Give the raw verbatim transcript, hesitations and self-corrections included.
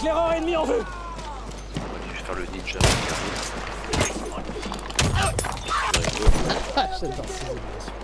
Éclaireur ennemi en vue. On va faire le ninja. Ah, j'adore ces animations.